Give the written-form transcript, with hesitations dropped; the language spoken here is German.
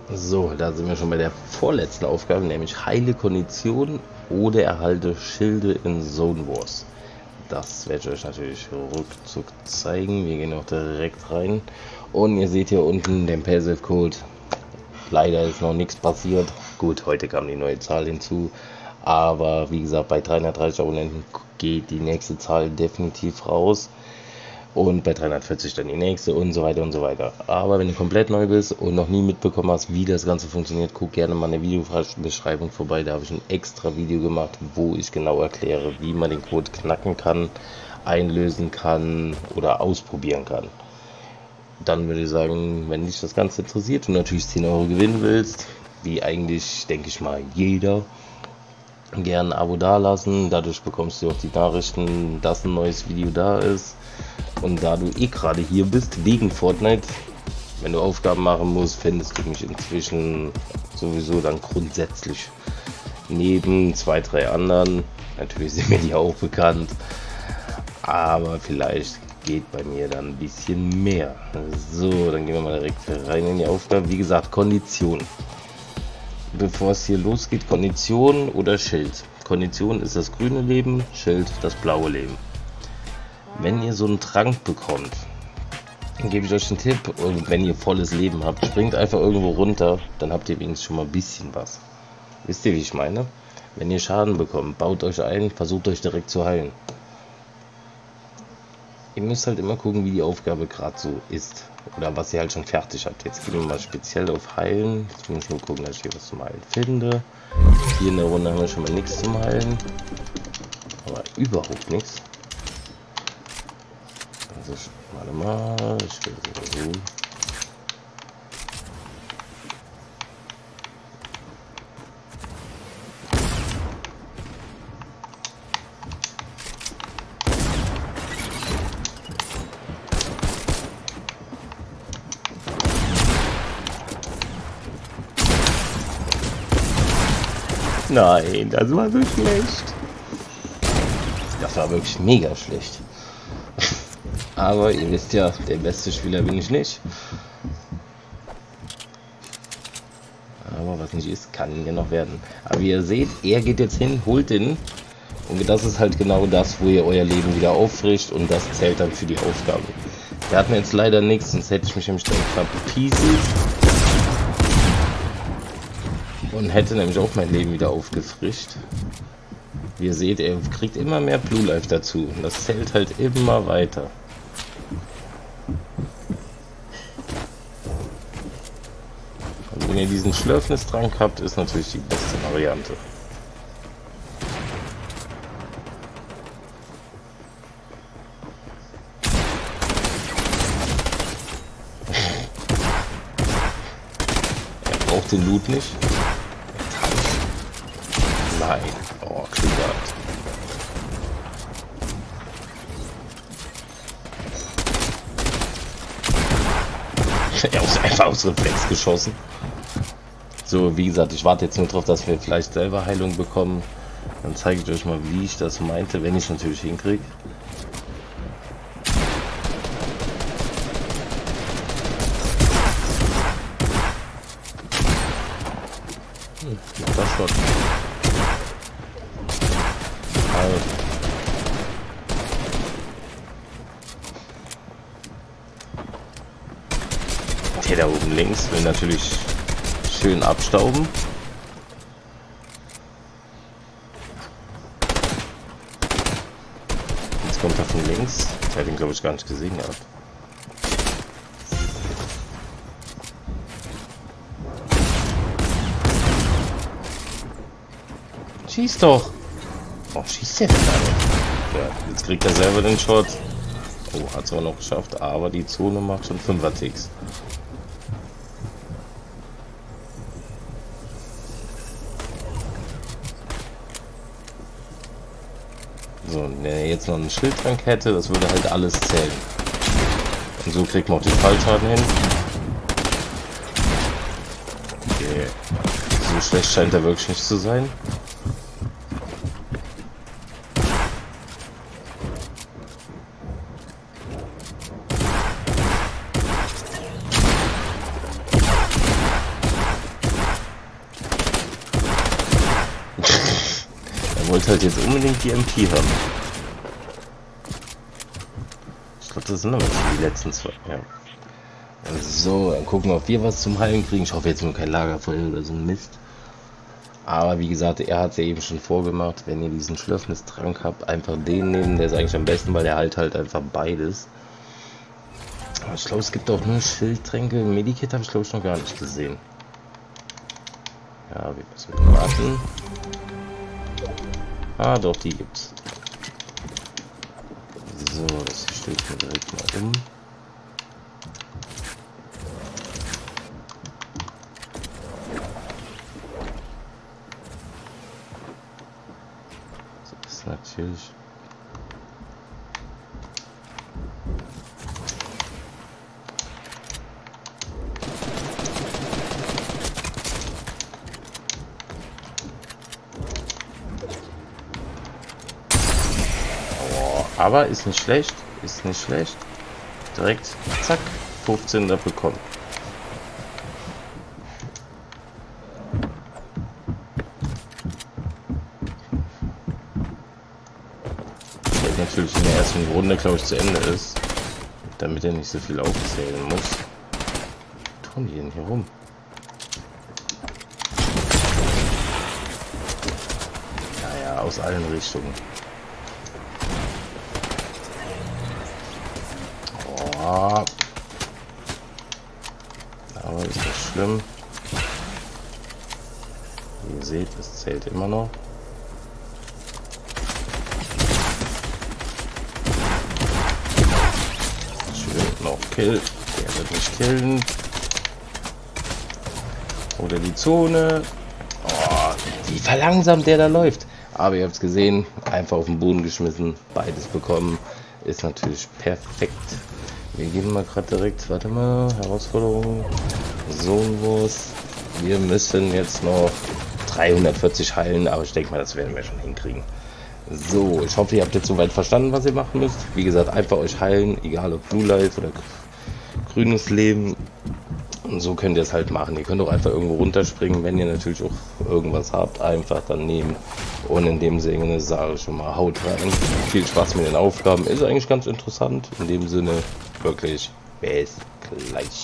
So, da sind wir schon bei der vorletzten Aufgabe, nämlich heile Kondition oder erhalte Schilde in Zone Wars. Das werde ich euch natürlich ruckzuck zeigen. Wir gehen auch direkt rein. Und ihr seht hier unten den Passive Code. Leider ist noch nichts passiert. Gut, heute kam die neue Zahl hinzu. Aber wie gesagt, bei 330 Abonnenten geht die nächste Zahl definitiv raus. Und bei 340 dann die nächste und so weiter und so weiter. Aber wenn du komplett neu bist und noch nie mitbekommen hast, wie das Ganze funktioniert, guck gerne mal in der Videobeschreibung vorbei. Da habe ich ein extra Video gemacht, wo ich genau erkläre, wie man den Code knacken kann, einlösen kann oder ausprobieren kann. Dann würde ich sagen, wenn dich das Ganze interessiert und natürlich 10 Euro gewinnen willst, wie eigentlich, denke ich mal, jeder, gerne ein Abo dalassen. Dadurch bekommst du auch die Nachrichten, dass ein neues Video da ist. Und da du eh gerade hier bist, wegen Fortnite, wenn du Aufgaben machen musst, findest du mich inzwischen sowieso dann grundsätzlich neben 2, 3 anderen. Natürlich sind mir die auch bekannt, aber vielleicht geht bei mir dann ein bisschen mehr. So, dann gehen wir mal direkt rein in die Aufgabe. Wie gesagt, Kondition. Bevor es hier losgeht, Kondition oder Schild. Kondition ist das grüne Leben, Schild das blaue Leben. Wenn ihr so einen Trank bekommt, dann gebe ich euch einen Tipp, und wenn ihr volles Leben habt, springt einfach irgendwo runter, dann habt ihr wenigstens schon mal ein bisschen was. Wisst ihr, wie ich meine? Wenn ihr Schaden bekommt, baut euch ein, versucht euch direkt zu heilen. Ihr müsst halt immer gucken, wie die Aufgabe gerade so ist. Oder was ihr halt schon fertig habt. Jetzt gehen wir mal speziell auf Heilen. Jetzt muss ich nur gucken, dass ich hier was zum Heilen finde. Hier in der Runde haben wir schon mal nichts zum Heilen. Aber überhaupt nichts. Also, warte mal, ich will so. Nein, das war so schlecht. Das war wirklich mega schlecht. Aber ihr wisst ja, der beste Spieler bin ich nicht. Aber was nicht ist, kann ja noch werden. Aber wie ihr seht, er geht jetzt hin, holt den. Und das ist halt genau das, wo ihr euer Leben wieder auffrischt. Und das zählt dann für die Aufgabe. Der hat mir jetzt leider nichts, sonst hätte ich mich nämlich dann verpieselt. Und hätte nämlich auch mein Leben wieder aufgefrischt. Wie ihr seht, er kriegt immer mehr Blue Life dazu. Und das zählt halt immer weiter. Und wenn ihr diesen Schlürfnistrank habt, ist natürlich die beste Variante. Er braucht den Loot nicht. Nein. Oh, Klickert. Er ist einfach aus Reflex geschossen. So, wie gesagt, ich warte jetzt nur darauf, dass wir vielleicht selber Heilung bekommen. Dann zeige ich euch mal, wie ich das meinte, wenn ich natürlich hinkriege. Das Shot. Der da oben links will natürlich schön abstauben. Jetzt kommt er von links. Ich hätte ihn, glaube ich, gar nicht gesehen gehabt. Schieß doch! Oh, schießt der denn da? Ja, jetzt kriegt er selber den Shot. Oh, hat es auch noch geschafft, aber die Zone macht schon 5er-Ticks. So, wenn er jetzt noch einen Schildtrank hätte, das würde halt alles zählen. Und so kriegt man auch den Fallschaden hin. Okay. So schlecht scheint er wirklich nicht zu sein. wollte halt jetzt unbedingt die MP haben. Ich glaube, das sind aber die letzten zwei. Ja. So, dann gucken wir, ob wir was zum Heilen kriegen. Ich hoffe jetzt nur kein Lagerfeuer oder so ein Mist. Aber wie gesagt, er hat es ja eben schon vorgemacht. Wenn ihr diesen Schlürfnistrank habt, einfach den nehmen. Der ist eigentlich am besten, weil der halt einfach beides. Aber ich glaube, es gibt auch nur Schildtränke. Medikit habe ich glaube ich noch gar nicht gesehen. Ja, wir müssen warten. Ah, doch, die gibt's. So, das steht mir direkt mal um. Das ist natürlich. Aber ist nicht schlecht, ist nicht schlecht. Direkt, zack, 15 da bekommen. Der natürlich in der ersten Runde, glaube ich, zu Ende ist. Damit er nicht so viel aufzählen muss. Was tun die denn hier rum? Naja, aus allen Richtungen. Aber ist nicht schlimm. Wie ihr seht, es zählt immer noch. Schön noch Kill. Der wird nicht killen. Oder die Zone. Oh, wie verlangsamt der da läuft. Aber ihr habt es gesehen, einfach auf den Boden geschmissen, beides bekommen. Ist natürlich perfekt. Wir gehen mal gerade direkt, warte mal, Herausforderung, Zone Wars. Wir müssen jetzt noch 340 heilen, aber ich denke mal, das werden wir schon hinkriegen. So, ich hoffe, ihr habt jetzt soweit verstanden, was ihr machen müsst. Wie gesagt, einfach euch heilen, egal ob Blue Life oder grünes Leben. Und so könnt ihr es halt machen. Ihr könnt auch einfach irgendwo runterspringen, wenn ihr natürlich auch irgendwas habt, einfach dann nehmen. Und in dem Sinne sage ich schon mal, haut rein. Viel Spaß mit den Aufgaben. Ist eigentlich ganz interessant. In dem Sinne wirklich, bis gleich.